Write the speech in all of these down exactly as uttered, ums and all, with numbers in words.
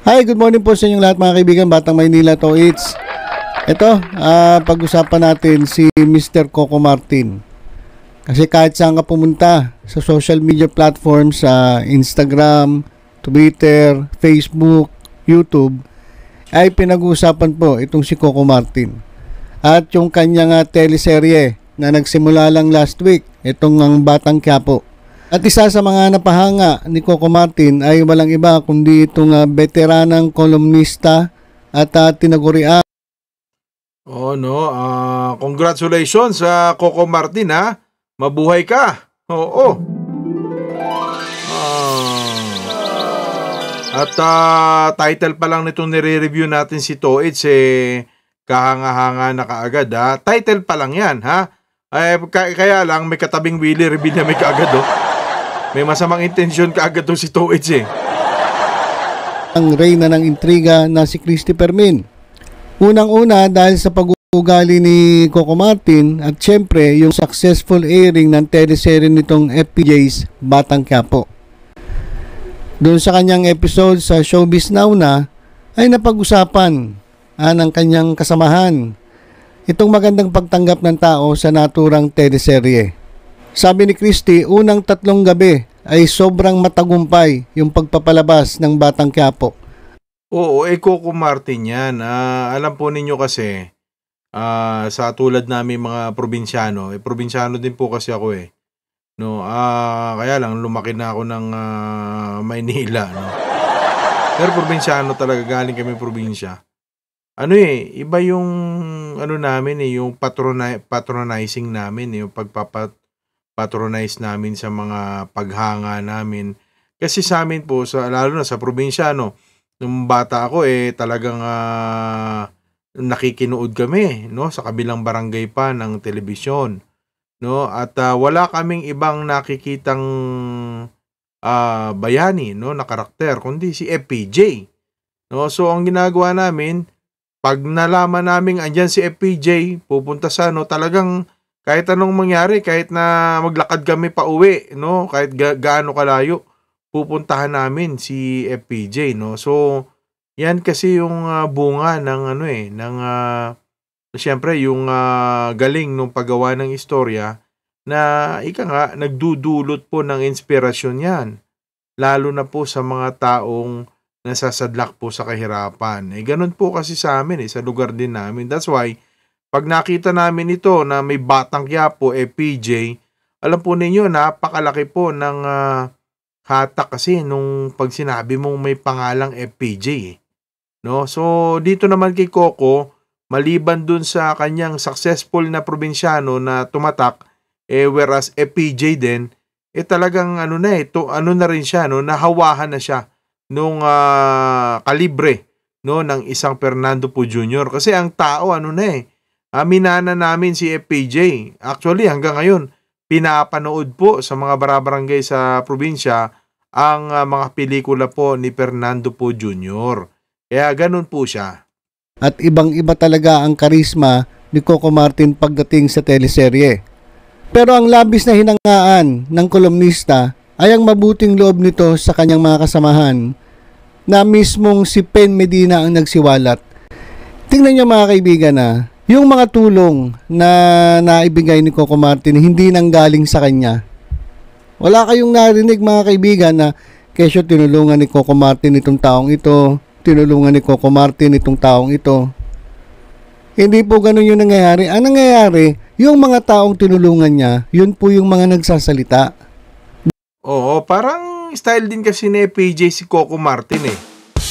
Hi, good morning po sa inyong lahat mga kaibigan, Batang Maynila to it's. Ito, ah, pag-usapan natin si mister Coco Martin. Kasi kahit saan ka pumunta sa social media platforms, sa Instagram, Twitter, Facebook, YouTube, ay pinag-uusapan po itong si Coco Martin. At yung kanyang uh, teleserye na nagsimula lang last week, itong ang Batang Quiapo. At isa sa mga napahanga ni Coco Martin ay walang iba kundi itong uh, veteranang kolumnista at uh, tinagurian. Oh no, uh, congratulations sa uh, Coco Martin ha. Mabuhay ka. Oo. Uh, at uh, title pa lang nitong nire-review natin si Toits eh kahanga-hanga na kaagad ha. Title pa lang yan ha. Ay, kaya lang may katabing Willie Revilla may kaagad oh. May masamang intensyon kaagad to si Toits eh. Ang reyna ng intriga na si Christy Fermin. Unang-una dahil sa pag-uugali ni Coco Martin at syempre yung successful airing ng teleserye nitong F P J's Batang Quiapo. Doon sa kanyang episode sa Showbiz Now na ay napag-usapan ah, ng kanyang kasamahan itong magandang pagtanggap ng tao sa naturang teleserye. Sabi ni Christy, unang tatlong gabi ay sobrang matagumpay yung pagpapalabas ng Batang Quiapo. Oo, eh Coco Martin yan. Uh, alam po ninyo kasi, uh, sa tulad namin mga probinsyano, eh probinsyano din po kasi ako eh. No, uh, kaya lang lumaki na ako ng uh, Maynila. No? Pero probinsyano talaga, galing kami probinsya. Ano eh, iba yung ano namin eh, yung patroni- patronizing namin eh, yung pagpapat patronize namin sa mga paghanga namin. Kasi sa amin po, sa, lalo na sa probinsya, no, nung bata ako, eh, talagang uh, nakikinood kami, no, sa kabilang barangay pa ng telebisyon. No, at uh, wala kaming ibang nakikitang uh, bayani, no, na karakter, kundi si F P J. No, so, ang ginagawa namin, pag nalaman namin andyan si F P J, pupunta sa, no, talagang kahit anong mangyari, kahit na maglakad kami pa uwi, no, kahit ga- gaano kalayo, pupuntahan namin si F P J, no. So, yan kasi yung uh, bunga ng ano eh, ng uh, siyempre yung uh, galing ng paggawa ng istorya na ika nga nagdudulot po ng inspirasyon yan. Lalo na po sa mga taong nasasadlak po sa kahirapan. Eh ganun po kasi sa amin eh, sa lugar din namin. That's why pag nakita namin ito na may Batang Quiapo, F P J, alam po ninyo, napakalaki po ng uh, hatak kasi nung pag sinabi mong may pangalang F P J. Eh. No? So, dito naman kay Coco, maliban dun sa kanyang successful na probinsyano na tumatak, eh, whereas F P J din, eh talagang ano na eh, to, ano na rin siya, no? Nahawahan na siya nung uh, kalibre no, ng isang Fernando Po Junior Kasi ang tao, ano na eh, aminana namin si F P J. Actually, hanggang ngayon, pinapanood po sa mga barabarangay sa probinsya ang uh, mga pelikula po ni Fernando Po Junior Kaya ganun po siya. At ibang-iba talaga ang karisma ni Coco Martin pagdating sa teleserye. Pero ang labis na hinangaan ng kolumnista ay ang mabuting loob nito sa kanyang mga kasamahan na mismong si Pen Medina ang nagsiwalat. Tingnan niyo mga kaibigan na yung mga tulong na naibigay ni Coco Martin hindi nanggaling sa kanya. Wala kayong narinig mga kaibigan na kesyo tinulungan ni Coco Martin itong taong ito, tinulungan ni Coco Martin itong taong ito. Hindi po ganun yung nangyayari. Ang nangyayari, yung mga taong tinulungan niya, yun po yung mga nagsasalita. Oo, parang style din kasi ni F P J si Coco Martin eh.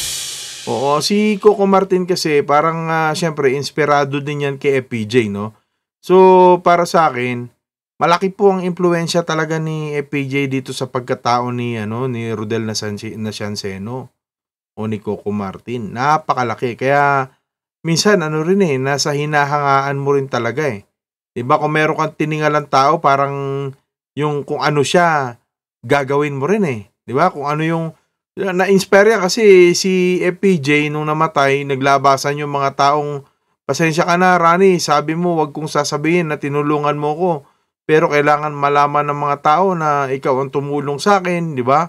Oo, si Coco Martin kasi parang uh, syempre inspirado din yan kay F P J, no? So, para sa akin, malaki po ang impluwensya talaga ni F P J dito sa pagkatao ni ano ni Rodel Nacianceno o ni Coco Martin. Napakalaki. Kaya minsan ano rin eh, nasa hinahangaan mo rin talaga eh. 'Di ba kung meron kang tiningalang tao, parang yung kung ano siya gagawin mo rin eh. 'Di ba? Kung ano yung na-inspire kasi si F P J nung namatay, naglabasan yung mga taong, pasensya ka na Rani, sabi mo wag kong sasabihin na tinulungan mo ko, pero kailangan malaman ng mga tao na ikaw ang tumulong sa akin, di ba?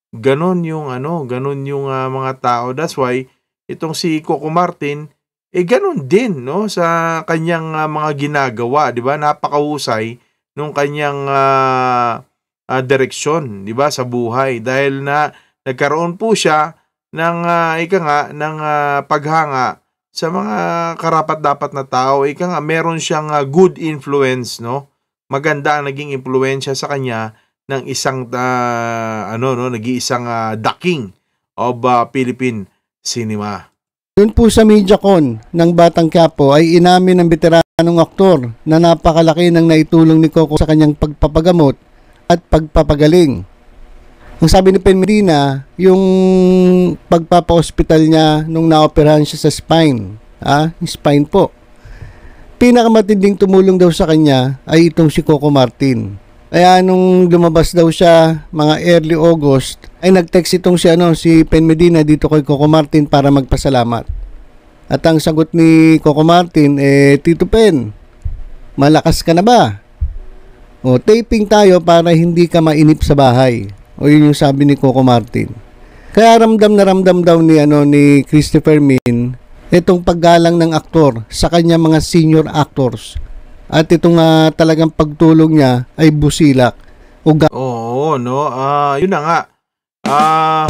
Ganon yung ano, ganon yung uh, mga tao. That's why itong si Coco Martin, eh ganon din, no, sa kanyang uh, mga ginagawa, 'di ba? Napakahusay nung kanyang uh, uh, direksyon, 'di ba, sa buhay, dahil na nagkaroon po siya ng uh, ika nga ng uh, paghanga sa mga karapat-dapat na tao. Ika nga, meron siyang uh, good influence, no? Maganda ang naging impluwensya sa kanya ng isang uh, ano no, nag-iisang uh, the king of uh, Philippine cinema. Doon po sa MediaCon ng Batang Quiapo ay inamin ng veteranong aktor na napakalaki ng naitulong ni Coco sa kanyang pagpapagamot at pagpapagaling. Ang sabi ni Pen Medina, yung pagpapa-hospital niya nung naoperahan siya sa spine, ah, spine po. Pinakamatinding tumulong daw sa kanya ay itong si Coco Martin. Kaya nung lumabas daw siya mga early August, ay nag-text itong si ano si Pen Medina dito kay Coco Martin para magpasalamat. At ang sagot ni Coco Martin, eh, Tito Pen, malakas ka na ba? O, taping tayo para hindi ka mainip sa bahay. O yun yung sabi ni Coco Martin. Kaya ramdam na ramdam daw ni, ano, ni Christopher Min itong paggalang ng aktor sa kanya mga senior actors. At itong uh, talagang pagtulong niya ay busilak. O ga- Oo, no? Uh, yun na nga. Uh,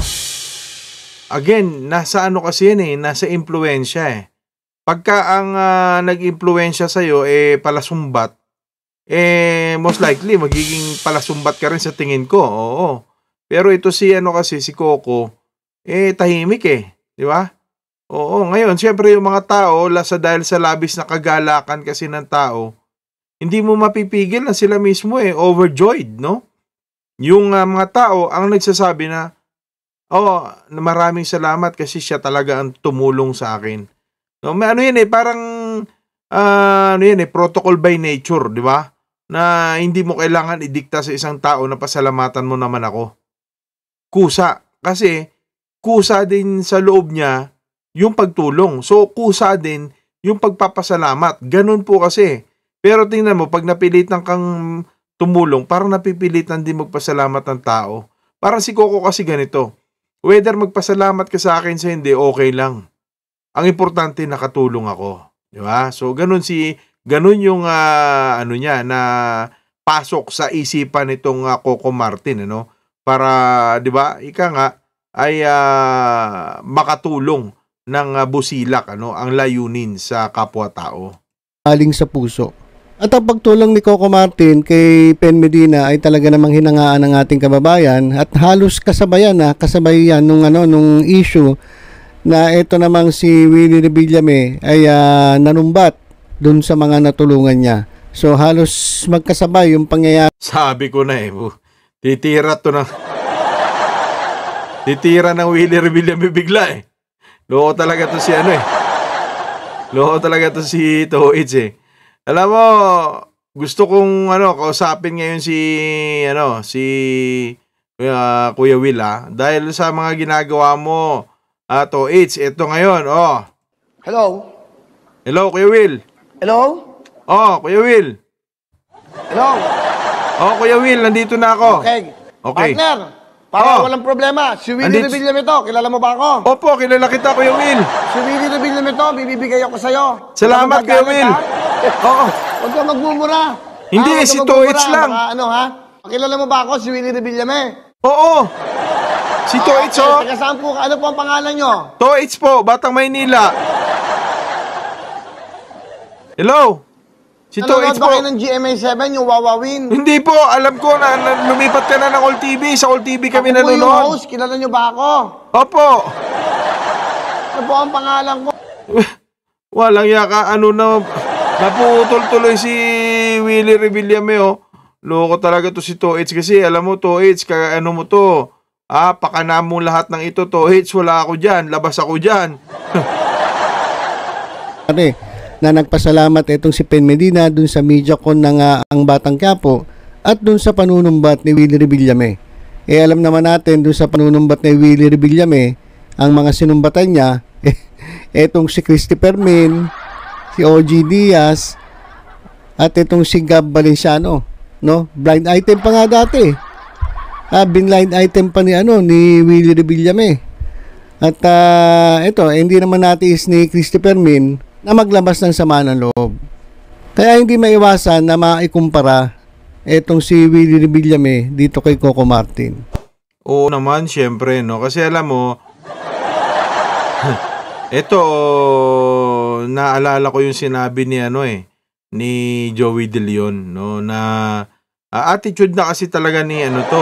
again, nasa ano kasi yan eh, nasa impluensya eh. Pagka ang uh, nag-impluensya sa'yo eh palasumbat, eh most likely magiging palasumbat ka rin sa tingin ko. Oo. Pero ito si ano kasi si Coco, eh tahimik eh, di ba? Oo, ngayon syempre yung mga tao sa dahil sa labis na kagalakan kasi ng tao, hindi mo mapipigil na sila mismo eh overjoyed, no? Yung uh, mga tao ang nagsasabi na, oh, maraming salamat kasi siya talaga ang tumulong sa akin. No, may ano yan eh, parang uh, ano yan eh, protocol by nature, di ba? Na hindi mo kailangan idikta sa isang tao na pasalamatan mo naman ako. Kusa. Kasi, kusa din sa loob niya yung pagtulong. So, kusa din yung pagpapasalamat. Ganun po kasi. Pero tingnan mo, pag napilitan kang tumulong, parang napipilitan din magpasalamat ng tao. Parang si Coco kasi ganito. Whether magpasalamat ka sa akin sa hindi, okay lang. Ang importante, nakatulong ako. Di ba? So, ganun si, ganun yung, uh, ano niya, na pasok sa isipan nitong uh, Coco Martin, ano? Para, di ba, ika nga, ay uh, makatulong ng uh, busilak, ano, ang layunin sa kapwa-tao. Galing sa puso. At ang pagtulong ni Coco Martin kay Pen Medina ay talaga namang hinangaan ng ating kababayan at halos kasabayan na kasabay yan nung, ano, nung issue na ito namang si Willie Revillame ay uh, nanumbat dun sa mga natulungan niya. So halos magkasabay yung pangyayari. Sabi ko na eh, titira to na. Titira ng Willie Revillame bigla eh. Loko talaga to si ano eh. Loko talaga to si Toits eh. Alam mo, gusto kong ano, kausapin ngayon si ano, si uh, Kuya Will ah, dahil sa mga ginagawa mo. Ah, Toits, ito ngayon, oh. Hello? Hello, Kuya Will. Hello? Oh, Kuya Will. Hello? Oh, Kuya Will, nandito na ako. Okay. Okay. Partner, para Oh. walang problema, si Willie Andito- Revillame to. Kilala mo ba ako? Opo, kilala kita, Kuya Will. Si Willie Revillame to, bibibigay ako sa'yo. Salamat, Huwag kang Kuya magalit, Will. ha? Oo. Huwag kang magmumura. Hindi, Ah, huwag si kang Toits magmumura. lang. Baka ano, ha? Kilala mo ba ako, si Willie Revillame? Oo. Si Toits, okay. oh. Taga saan po? Ano po ang pangalan nyo? Toits po, Batang Maynila. Hello? Si Nanonood Toits ba po. kayo ng G M A seven, yung Wawawin? Hindi po, alam ko na, na lumipat ka na ng All T V. Sa All T V kami Ako po yung nanonood. host, kilala nyo ba ako? Opo. Ano po ang pangalan ko? Walang yaka, ano na, naputol tuloy si Willie Revillame, oh. Loko talaga to si Toits kasi, alam mo, Toits, ka, ano mo to, ah, pakana mo lahat ng ito, Toits, wala ako dyan, labas ako dyan. Na nagpasalamat itong si Pen Medina dun sa MediaCon ng uh, ang Batang Quiapo at dun sa panunumbat ni Willie Revillame. Eh alam naman natin dun sa panunumbat ni Willie Revillame, ang mga sinumbatan niya, eh, etong si Christopher Min, si O G Diaz, at itong si Gab Valenciano, no? Blind item pa nga dati. Ah, binline item pa ni ano ni Willie Revillame. At uh, ito, eh, hindi naman natiis ni Christopher Min na maglabas ng sama ng loob. Kaya hindi maiwasan na maikumpara etong si Willie Revillame dito kay Coco Martin. Oo naman, syempre, no? Kasi alam mo, ito, naalala ko yung sinabi ni ano eh, ni Joey De Leon, no? Na uh, attitude na kasi talaga ni ano to,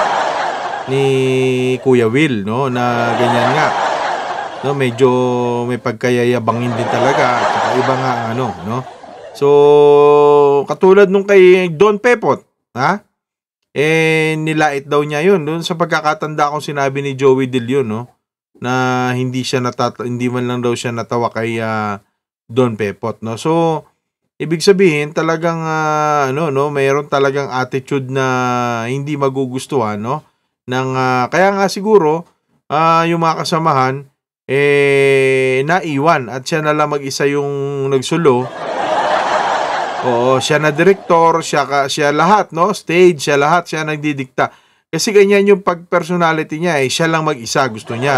ni Kuya Will, no? Na ganyan nga. No, medyo may pagkayayabangin din talaga at saka iba nga ano, no? So, katulad nung kay Don Pepot, ha? Eh, nilait daw niya yun. Doon sa pagkakatanda kong sinabi ni Joey De Leon, no? Na hindi siya natata hindi man lang daw siya natawa kay uh, Don Pepot, no? So, ibig sabihin talagang uh, ano, no, mayroon talagang attitude na hindi magugustuhan, no? Nang uh, kaya nga siguro uh, yung mga kasamahan eh naiwan at siya na lang mag-isa yung nagsulo. Oo, siya na direktor, siya, ka, siya lahat, no? Stage, siya lahat, siya nagdidikta. Kasi ganyan yung pag-personality niya, eh, siya lang mag-isa, gusto niya.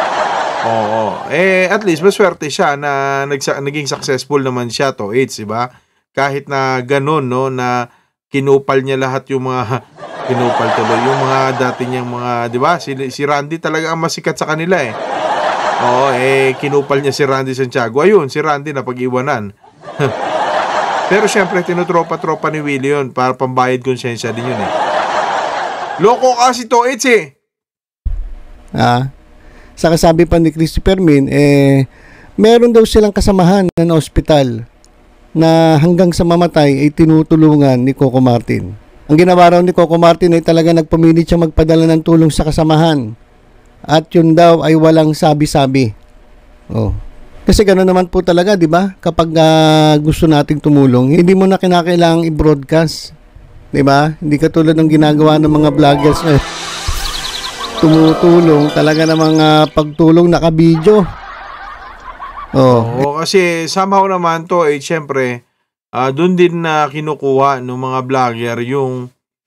Oo, eh, at least, maswerte siya na nagsa, naging successful naman siya to, AIDS, diba? Kahit na ganun, no, na kinupal niya lahat yung mga, kinupal tuloy, yung mga dati niyang mga, diba? Si, si Randy talaga ang masikat sa kanila, eh. Oo, eh, kinupal niya si Randy Santiago. Ayun, si Randy na pag-iwanan. Pero syempre, tinutropa-tropa ni Willie yun para pambayad konsensya din yun eh. Loko kasi to, it's eh. Ah, sa kasabi pa ni Christopher Min, eh, meron daw silang kasamahan na ospital na hanggang sa mamatay ay tinutulungan ni Coco Martin. Ang ginawa raw ni Coco Martin ay talaga nagpamilit siya magpadala ng tulong sa kasamahan. At yun daw ay walang sabi-sabi. Oh. Kasi gano'n naman po talaga, di ba? Kapag uh, gusto nating tumulong, hindi mo na kinakailangang i-broadcast. Di ba? Hindi katulad ng ginagawa ng mga vloggers na tumutulong. Talaga ng mga pagtulong nakabidyo. Oh. Oo, kasi somehow naman to, eh, syempre, uh, doon din na kinukuha ng mga vlogger yung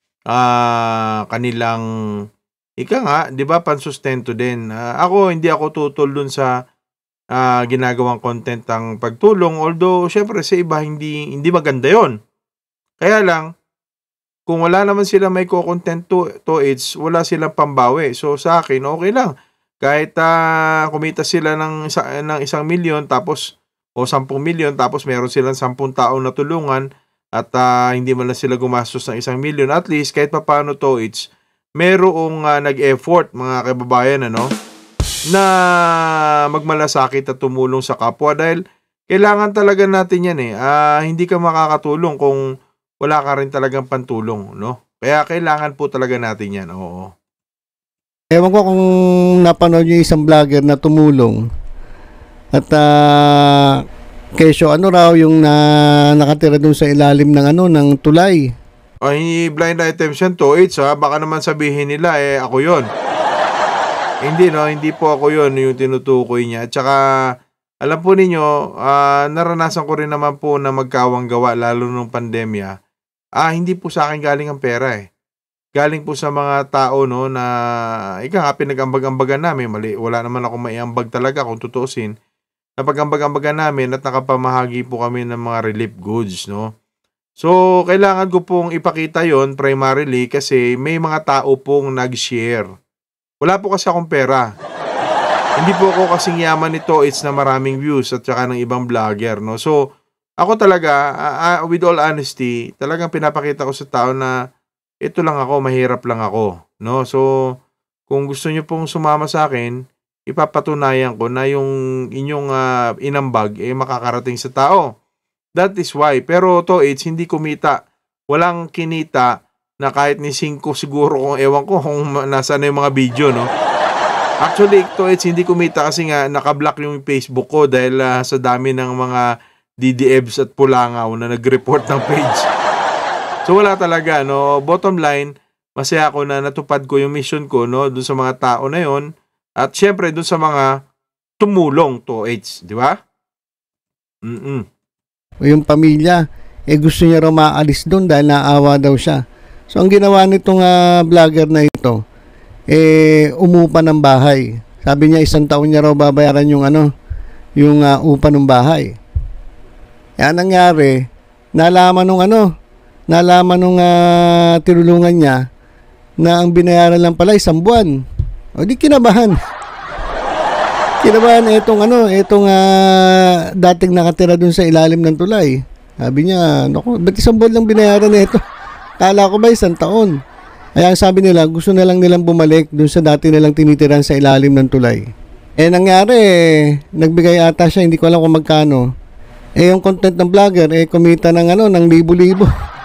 uh, kanilang, ika nga, di ba, pansustento din. Uh, ako, hindi ako tutol dun sa Uh, ginagawang content ang pagtulong, although syempre sa iba hindi hindi maganda yon. Kaya lang kung wala naman sila may co-content to, to it's wala silang pambawi. So sa akin okay lang kahit uh, kumita sila ng, isa, ng isang milyon tapos o sampung milyon tapos meron silang sampung tao na tulungan at uh, hindi man lang sila gumastos ng isang milyon, at least kahit papaano to it's merong uh, nag-effort mga kababayan, ano, na magmalasakit at tumulong sa kapwa dahil kailangan talaga natin yan eh. Uh, hindi ka makakatulong kung wala ka rin talagang pantulong, no? Kaya kailangan po talaga natin yan, oo. Ewan ko kung napanood nyo isang vlogger na tumulong at uh, kesyo ano raw yung na, nakatira dun sa ilalim ng ano ng tulay. Ay, blind items yan to, it's ha. Baka naman sabihin nila eh ako yon. Hindi no, hindi po ako yun yung tinutukoy niya. At saka, alam po ninyo, uh, naranasan ko rin naman po na magkawang gawa, lalo nung pandemya. Ah, hindi po sa akin galing ang pera eh. Galing po sa mga tao, no, na, ika nga, pinag-ambag-ambagan namin. Mali, wala naman ako maiambag talaga kung tutuusin. Napag-ambag-ambagan namin at nakapamahagi po kami ng mga relief goods, no. So, kailangan ko pong ipakita yon primarily kasi may mga tao pong nag-share. Wala po kasi akong pera. Hindi po ako kasing yaman nito, it's na maraming views at saka ng ibang vlogger, no. So, ako talaga, uh, uh, with all honesty, talagang pinapakita ko sa tao na ito lang ako, mahirap lang ako, no. So, kung gusto niyo pong sumama sa akin, ipapatunayan ko na yung inyong uh, inambag eh makakarating sa tao. That is why. Pero to, it's hindi kumita. Walang kinita na kahit ni Cinco siguro kung ewan ko kung nasa na yung mga video, no. Actually, ito it's hindi kumita kasi nga nakablock yung Facebook ko dahil uh, sa dami ng mga D D Fs at pulangaw na nag-report ng page. So wala talaga, no. Bottom line, masaya ako na natupad ko yung mission ko, no, dun sa mga tao na yon at syempre dun sa mga tumulong to H, di ba? Mm-mm. Yung pamilya, eh gusto niya raw maalis doon dahil naawa daw siya. So ang ginawa nitong uh, vlogger na ito, eh umupa ng bahay. Sabi niya isang taon niya raw babayaran yung ano, yung uh, upa ng bahay. Yan nangyari, nalaman nung ano, nalaman nung uh, tinulungan niya na ang binayaran lang pala isang buwan. O di kinabahan. Kinabahan itong ano, itong uh, dating nakatira dun sa ilalim ng tulay. Sabi niya, naku, ba't isang buwan lang binayaran na ito? Kala ko ba isang taon? Kaya ang sabi nila, gusto na lang nilang bumalik dun sa dati nilang tinitiran sa ilalim ng tulay. Eh nangyari, eh, nagbigay ata siya, hindi ko alam kung magkano. Eh yung content ng vlogger, eh kumita ng ano, ng libo-libo.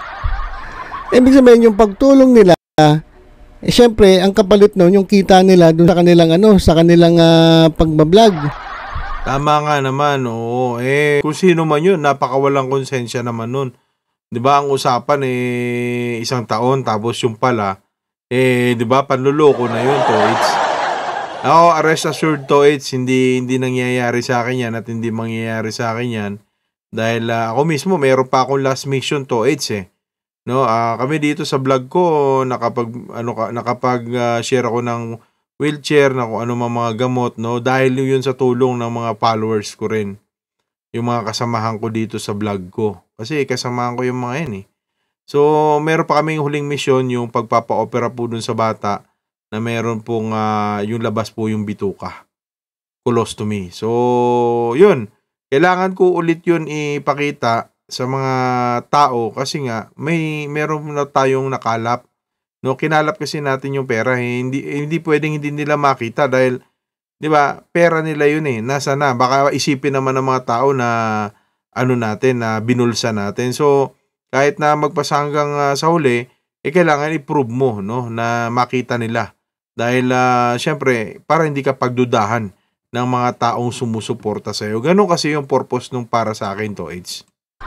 Ibig sabihin yung pagtulong nila, eh syempre, ang kapalit nun, yung kita nila dun sa kanilang ano, sa kanilang uh, pagbablog. Tama nga naman, oo. Eh, kung sino man yun, napakawalang konsensya naman nun. Di ba ang usapan eh isang taon tapos yung pala eh di ba panluloko na yun to it's ako rest assured to it's hindi hindi nangyayari sa akin yan at hindi mangyayari sa akin yan dahil uh, ako mismo meron pa akong last mission to it's eh no uh, kami dito sa vlog ko nakapag ano ka nakapag uh, share ako ng wheelchair na kung ano mga gamot no dahil yun sa tulong ng mga followers ko rin. Yung mga kasamahan ko dito sa vlog ko. Kasi kasamahan ko yung mga yan eh. So, meron pa kaming huling mission yung pagpapa-opera po dun sa bata na meron pong uh, yung labas po yung bituka. Colostomy. So, yun. Kailangan ko ulit yun ipakita sa mga tao kasi nga may meron na tayong nakalap. No, kinalap kasi natin yung pera. Eh. Hindi, eh, hindi pwedeng hindi nila makita dahil di ba, pera nila yun eh. Nasa na? Baka isipin naman ng mga tao na ano natin, na binulsa natin. So, kahit na magpasa hanggang uh, sa huli, eh kailangan i-prove mo, no, na makita nila. Dahil, uh, syempre, para hindi ka pagdudahan ng mga taong sumusuporta sa'yo. Ganon kasi yung purpose nung para sa akin to, H.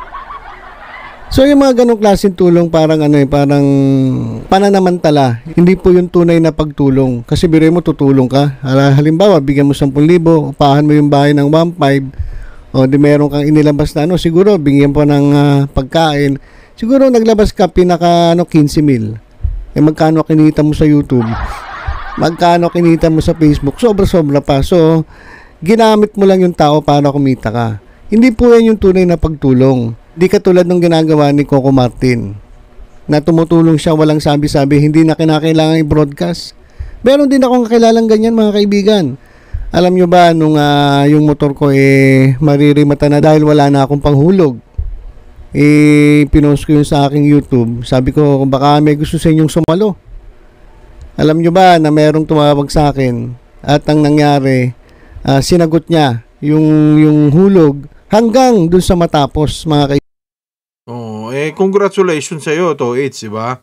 So yung mga ganong klaseng tulong parang ano eh, parang pananamantala. Hindi po yung tunay na pagtulong. Kasi biro mo tutulong ka. Halimbawa, bigyan mo sampu libo, upahan mo yung bahay ng one five, o di meron kang inilabas na ano, siguro bigyan po ng uh, pagkain. Siguro naglabas ka pinaka ano, fifteen mil. Eh magkano kinita mo sa YouTube? Magkano kinita mo sa Facebook? Sobra-sobra pa. So, ginamit mo lang yung tao para kumita ka. Hindi po yan yung tunay na pagtulong. Di katulad ng ginagawa ni Coco Martin na tumutulong siya walang sabi-sabi, hindi na kinakailangan i-broadcast. Meron din akong kakilalang ganyan mga kaibigan. Alam nyo ba nung uh, yung motor ko eh maririmata na dahil wala na akong panghulog. Eh pinost ko yun sa aking YouTube. Sabi ko baka may gusto sa inyong sumalo. Alam nyo ba na merong tumawag sa akin at ang nangyari uh, sinagot niya yung yung hulog hanggang dun sa matapos mga kaibigan. Oh, eh congratulations sa iyo to, It's, di ba?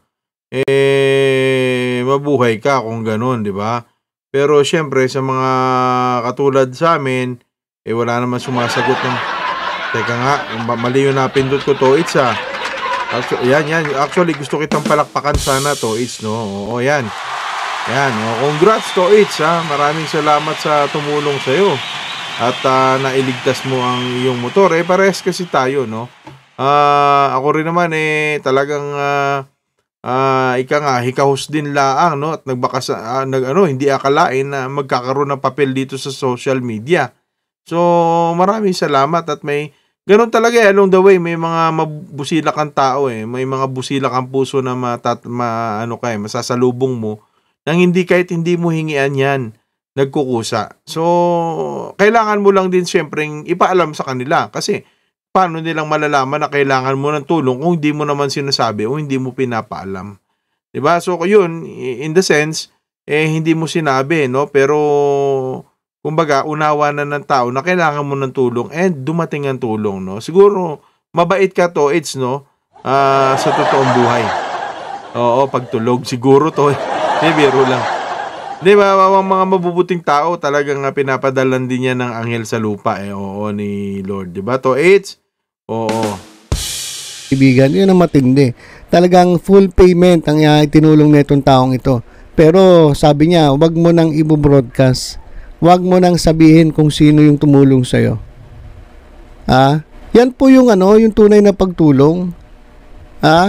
Eh mabuhay ka kung ganoon, di ba? Pero syempre sa mga katulad sa amin, eh wala naman sumasagot ng teka nga, mali yung napindot ko to, It's ah. Actually, yan, yan. Actually, gusto kitang palakpakan sana to, It's, no? Oo, yan. Yan, oh, congrats to, It's, ha? Maraming salamat sa tumulong sa iyo. At uh, nailigtas mo ang iyong motor. Eh, parehas kasi tayo, no? Uh, ako rin naman, eh, talagang, uh, uh, ika nga, hikahos din laang, no? At nagbakas, uh, nag, ano, hindi akalain na magkakaroon ng papel dito sa social media. So, maraming salamat at may, ganun talaga eh, along the way, may mga mabusilak ang tao eh. May mga busilak ang puso na matat, ma, ano ka eh, masasalubong mo. Nang hindi kahit hindi mo hingian yan. Nagkukusa. So, kailangan mo lang din siyempre ipaalam sa kanila kasi paano nilang malalaman na kailangan mo ng tulong kung hindi mo naman sinasabi o hindi mo pinapaalam. Diba? So, yun, in the sense, eh, hindi mo sinabi, no? Pero, kumbaga, unawa na ng tao na kailangan mo ng tulong and dumating ang tulong, no? Siguro, mabait ka to, it's, no? Uh, sa totoong buhay. Oo, pagtulog. Siguro to, eh, biro lang. Di ba, ang mga mabubuting tao talagang pinapadalan din niya ng anghel sa lupa eh. Oo, ni Lord. Di ba? To AIDS? Oo. Ibigan, yun ang matindi. Talagang full payment ang uh, itinulong nitong taong ito. Pero sabi niya, wag mo nang i-broadcast. Wag mo nang sabihin kung sino yung tumulong sa'yo. Ha? Yan po yung ano, yung tunay na pagtulong. Ha?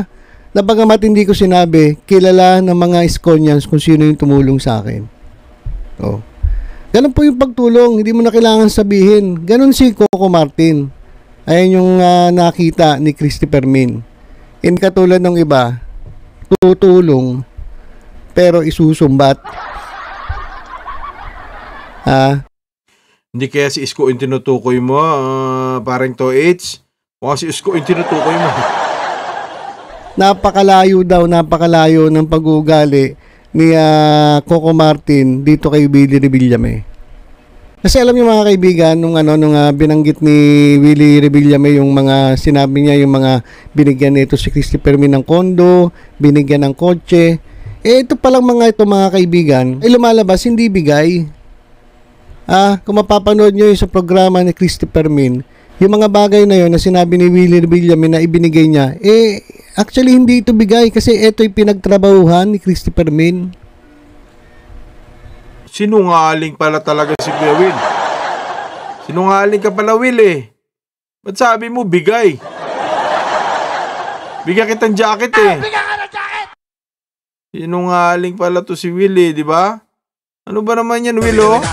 na bagamat hindi ko sinabi, kilala ng mga Iskonians kung sino yung tumulong sa akin. Oh. Ganun po yung pagtulong, hindi mo na kailangan sabihin. Ganun si Coco Martin. Ayan yung uh, nakita ni Christopher Min. In katulad ng iba, tutulong pero isusumbat. Ha? Hindi kaya si Isko yung tinutukoy mo, uh, parang to H. O si Isko yung tinutukoy mo. Napakalayo daw, napakalayo ng pag-uugali ni uh, Coco Martin dito kay Willie Revillame. Kasi alam niyo mga kaibigan, nung ano nung uh, binanggit ni Willie Revillame yung mga sinabi niya, yung mga binigyan nito si Christopher Min ng kondo, binigyan ng kotse. Eh ito palang mga ito mga kaibigan, ay lumalabas hindi bigay. Ah, kung mapapanood niyo yung sa programa ni Christopher Min, yung mga bagay na yun na sinabi ni Willie Revillame na ibinigay niya, eh actually hindi ito bigay kasi ito'y pinagtrabahuhan ni Christopher Min. Sinungaling pala talaga si Kuya Will. Sinungaling ka pala, Will eh. Ba't sabi mo bigay? Bigyan kitang jacket eh. Bigyan ka ng jacket! Sinungaling pala to si Will eh, di ba? Ano ba naman yan, Will oh?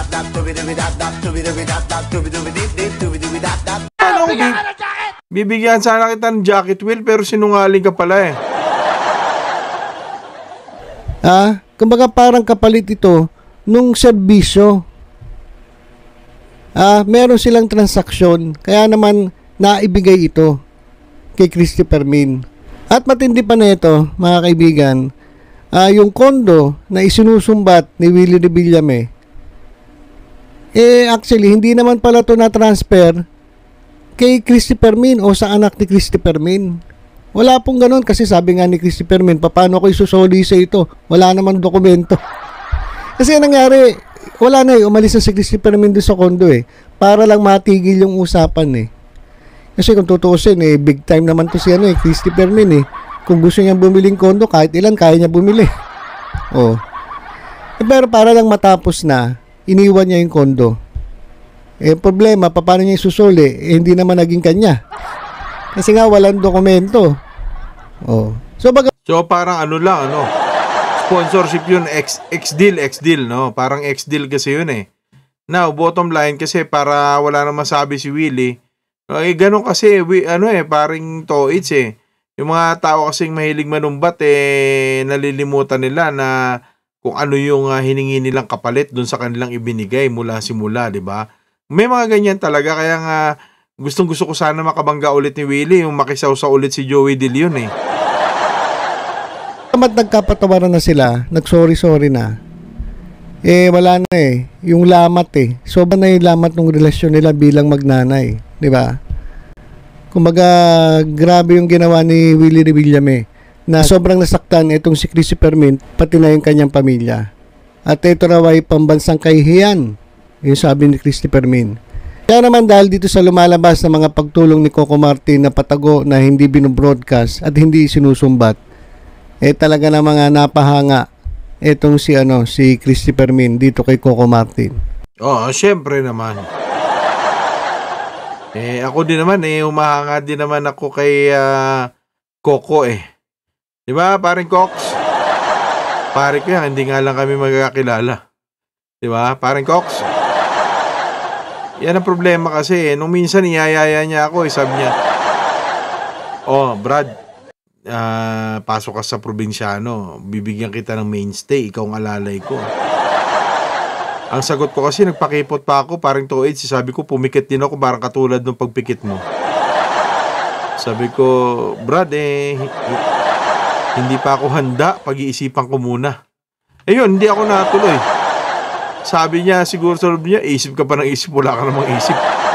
Ano, bibigyan sana kita ng jacket, Will, pero sinungaling ka pala eh. Ah, kumbaga parang kapalit ito nung serbisyo. Ah, meron silang transaksyon, kaya naman naibigay ito kay Christopher Min. At matindi pa nito, mga kaibigan, ah, yung kondo na isinusumbat ni Willie Revillame, eh actually hindi naman pala ito na-transfer kay Christopher Min o sa anak ni Christopher Min. Wala pong ganun kasi sabi nga ni Christopher Min, paano ko isusoli sa ito? Wala naman dokumento. Kasi nangyari, wala na eh, umalis na si Christopher Min doon sa kondo eh, para lang matigil yung usapan eh. Kasi kung tutuusin eh, big time naman to si ano eh, Christopher Min eh. Kung gusto niya bumiling kondo, kahit ilan, kaya niya bumili. Oh. Eh, pero para lang matapos na, iniwan niya yung kondo. Eh, problema, paano niya isusuli? Eh, hindi naman naging kanya. Kasi nga, walang dokumento. Oh. So, baga... So, parang ano lang, ano? Sponsorship yun, X, X-deal, X-deal, no? Parang X-deal kasi yun eh. Now, bottom line, kasi para wala na masabi si Willie, eh, ganun kasi, we, ano eh, parang to it's eh. Yung mga tao kasing mahilig manumbat, eh, nalilimutan nila na kung ano yung uh, hiningi nilang kapalit dun sa kanilang ibinigay mula simula, di ba? May mga ganyan talaga, kaya nga, gustong gusto ko sana makabangga ulit ni Willie, yung makisawsaw ulit si Joey De Leon eh. At nagkapatawaran na sila, nag-sorry-sorry na, eh wala na eh, yung lamat eh, sobra na yung lamat ng relasyon nila bilang magnanay, di ba? Kumbaga, grabe yung ginawa ni Willie Revillame na sobrang nasaktan itong si Christopher Min, pati na yung kanyang pamilya. At ito raw ay pambansang kahihiyan, yung sabi ni Christopher Min. Kaya naman dahil dito sa lumalabas na mga pagtulong ni Coco Martin na patago na hindi binobroadcast at hindi sinusumbat, eh talaga na mga napahanga itong si ano si Christopher Min dito kay Coco Martin. Oh, syempre naman. Eh ako din naman eh humahanga din naman ako kay uh, Coco eh. 'Di ba, paring Cox? Pare ko yan, hindi nga lang kami magkakilala. 'Di ba, paring Cox? Yan ang problema kasi eh. Nung minsan iyayaya niya ako eh, sabi niya, "Oh, Brad, Uh, pasok ka sa probinsyano, bibigyan kita ng mainstay, ikaw ang alalay ko." Ang sagot ko kasi, nagpakipot pa ako, parang to age, sabi ko, pumikit din ako, parang katulad ng pagpikit mo. Sabi ko, "Brad, eh, hindi pa ako handa, pag-iisipan ko muna." Eh yun, hindi ako natuloy. Sabi niya, siguro sa loob niya, isip ka pa ng isip, wala ka namang isip.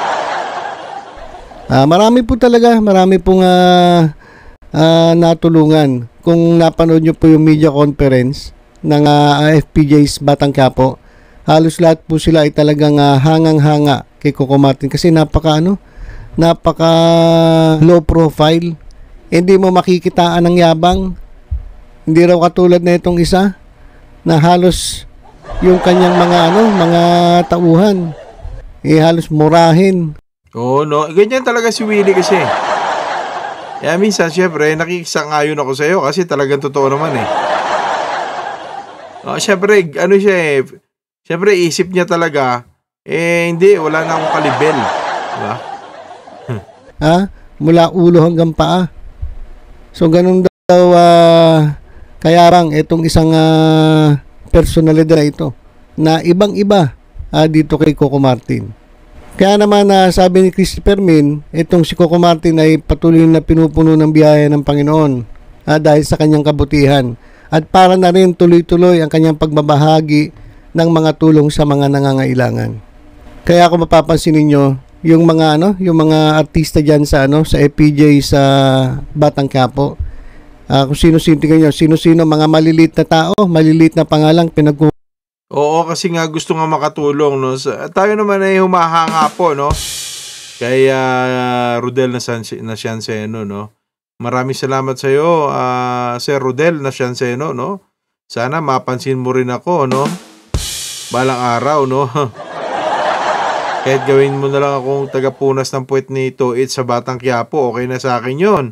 Ah, marami po talaga, marami pong uh, Uh, natulungan. Kung napanood nyo po yung media conference ng uh, A F P J's Batang Quiapo, halos lahat po sila ay talagang uh, hangang-hanga kay Coco Martin kasi napaka ano, napaka low profile. Hindi mo makikitaan ng yabang. Hindi raw katulad na itong isa na halos yung kanyang mga ano, mga tauhan eh halos murahin. Oo, no, ganyan talaga si Willie kasi. Kaya minsan, syempre, nakikisangayon ako sa iyo kasi talagang totoo naman eh. Oh, syempre, ano siya eh, syempre isip niya talaga, eh hindi, wala na akong kalibel. Diba? Ha? Mula ulo hanggang paa. So, ganun daw, uh, kaya rang itong isang uh, personalidad na ito, na ibang-iba uh, dito kay Coco Martin. Kaya naman, uh, sabi ni Christopher Min, itong si Coco Martin ay patuloy na pinupuno ng biyaya ng Panginoon uh, dahil sa kanyang kabutihan. At para na rin tuloy-tuloy ang kanyang pagbabahagi ng mga tulong sa mga nangangailangan. Kaya kung mapapansin ninyo, yung mga ano, yung mga artista diyan sa ano, sa F P J sa Batang Quiapo, uh, kung sino-sino tingnan niyo, sino-sino mga maliliit na tao, maliliit na pangalang pinag Oo, kasi nga gusto nga makatulong, no. Sa, tayo naman ay humahanga po, no. Kay uh, Rodel na na Sianceno, no. Maraming salamat sa iyo, uh, Sir Rodel na Sianceno, no. Sana mapansin mo rin ako, no. Balang araw, no. Kahit gawin mo na lang akong tagapunas ng puwet ni Toit sa Batang Quiapo, okay na sa akin 'yon.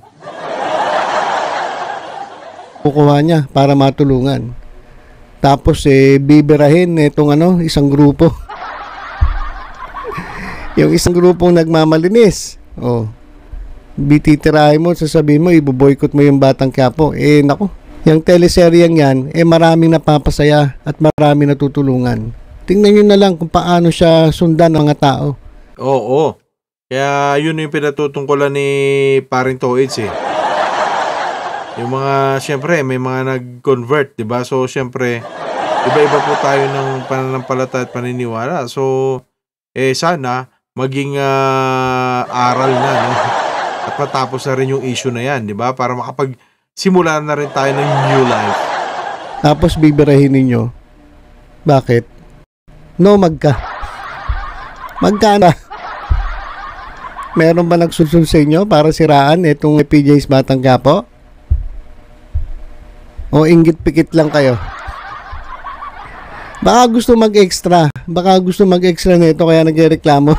Kukuha niya para matulungan. Tapos eh bibirahin itong ano, isang grupo. Yung isang grupong nagmamalinis. Oh. Bititirahin mo, sasabihin mo, ibo-boycott mo yung Batang Quiapo. Eh, nako, yung teleseryeng yan, eh maraming napapasaya at maraming natutulungan. Tingnan nyo na lang kung paano siya sundan ng mga tao. Oo. Kaya yun yung pinatutungkulan ni Paring Toits eh. Yung mga, syempre, may mga nag-convert, diba? So, syempre, iba-iba po tayo ng pananampalataya at paniniwala. So, eh, sana, maging uh, aral na, no? At matapos na rin yung issue na yan, di ba? Para makapagsimula na rin tayo ng new life. Tapos bibirahin ninyo. Bakit? No, magka. Magka na. Meron ba nagsulsul sa inyo para siraan itong P J's Batang Quiapo? O inggit-pikit lang kayo? Baka gusto mag-extra. Baka gusto mag-extra nito kaya nagreklamo.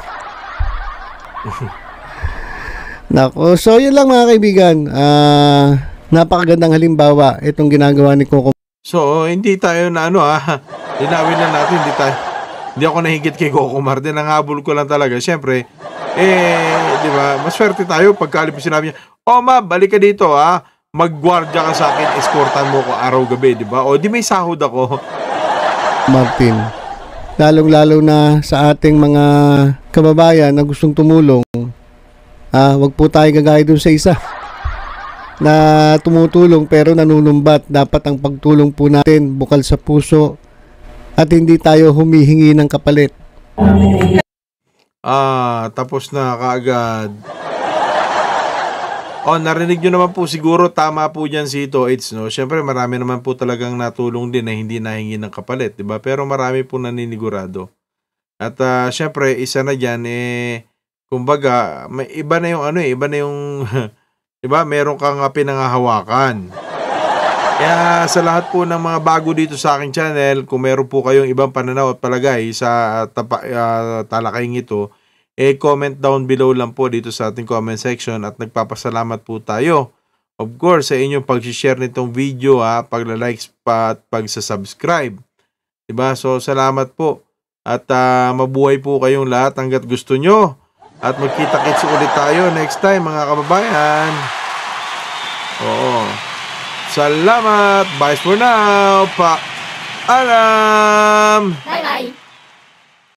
Nako, so yun lang mga kaibigan. Uh, napakagandang halimbawa itong ginagawa ni Coco. So, hindi tayo na ano ah, linawin na natin, hindi tayo, hindi ako nahigit kay Coco Martin, nangahabol ko lang talaga. Siyempre, eh, di ba, maswerte tayo pagkalip sinabi niya, oh ma, balik ka dito ah, maggwardya ka sa akin, escortan mo ko araw-gabi, di ba? O di may sahod ako. Martin, lalong-lalo na sa ating mga kababayan na gustong tumulong, ah, wag po tayo gagaya dun sa isa na tumutulong pero nanunumbat. Dapat ang pagtulong po natin bukal sa puso at hindi tayo humihingi ng kapalit. Ah, tapos na kaagad. Oh, narinig nyo naman po siguro, tama po dyan si Toits, no? Siyempre marami naman po talagang natulong din na hindi nahingi ng kapalit, di ba? Pero marami po naninigurado. At uh, siyempre, isa na dyan, eh, kumbaga, may iba na yung ano eh, iba na yung, iba, meron kang pinangahawakan. Kaya sa lahat po ng mga bago dito sa aking channel, kung meron po kayong ibang pananaw at palagay sa tapa, uh, talakayng ito, eh comment down below lang po dito sa ating comment section at nagpapasalamat po tayo. Of course, sa inyong pag-share nitong video ha, pagla-likes pa at pag-subscribe. Diba? So, salamat po. At uh, mabuhay po kayong lahat hanggat gusto nyo. At magkita-kits ulit tayo next time mga kababayan. Oo. Salamat. Bye for now. Paalam. Bye-bye.